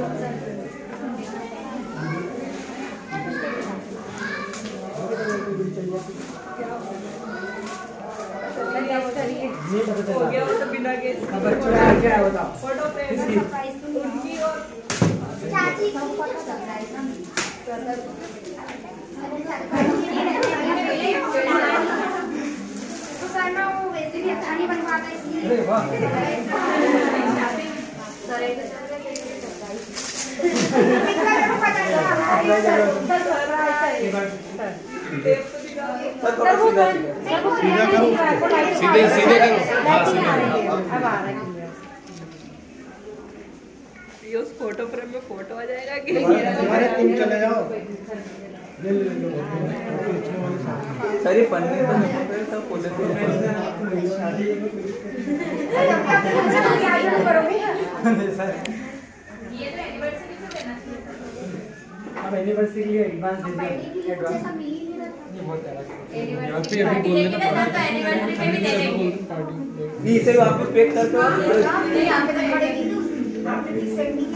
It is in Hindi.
हो गया वो तो बिना के क्या है बताओ। फोटो फ्रेम उनकी और चाची को फोटो सरप्राइज ना तो सर ना वो वैसे भी अच्छा नहीं बन पाता इसलिए। अरे वाह। सर एक सीधे सीधे करो। हाँ सीधे। ये उस फोटो फ्रेम में फोटो आ जाएगा कि अरे तुम चले जाओ। ले लो। सर ये पन्नी तो नहीं है सब फोटो अब एनिवर्सरी के लिए एडवांस दे दिया। एडवांस ये बहुत एनिवर्सरी अभी बोल देना तो एनिवर्सरी पे भी दे देंगे। नहीं इसे वापस पैक कर दो। यहाँ पे तो खड़े